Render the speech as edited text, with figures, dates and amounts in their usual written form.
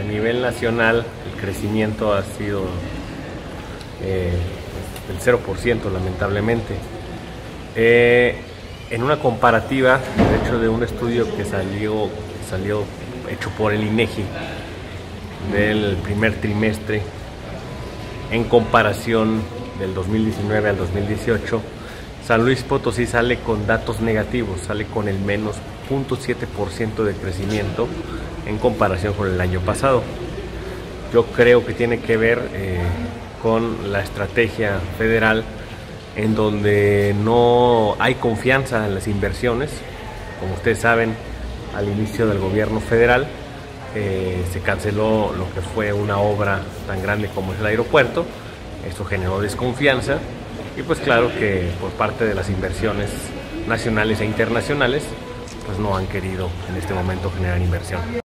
nivel nacional el crecimiento ha sido del 0%, lamentablemente. En una comparativa, de hecho, de un estudio que salió hecho por el INEGI del primer trimestre, en comparación del 2019 al 2018, San Luis Potosí sale con datos negativos, sale con el menos 0.7% de crecimiento en comparación con el año pasado. Yo creo que tiene que ver con la estrategia federal, en donde no hay confianza en las inversiones. Como ustedes saben, al inicio del gobierno federal se canceló lo que fue una obra tan grande como es el aeropuerto. Esto generó desconfianza y pues claro que por parte de las inversiones nacionales e internacionales pues no han querido en este momento generar inversión.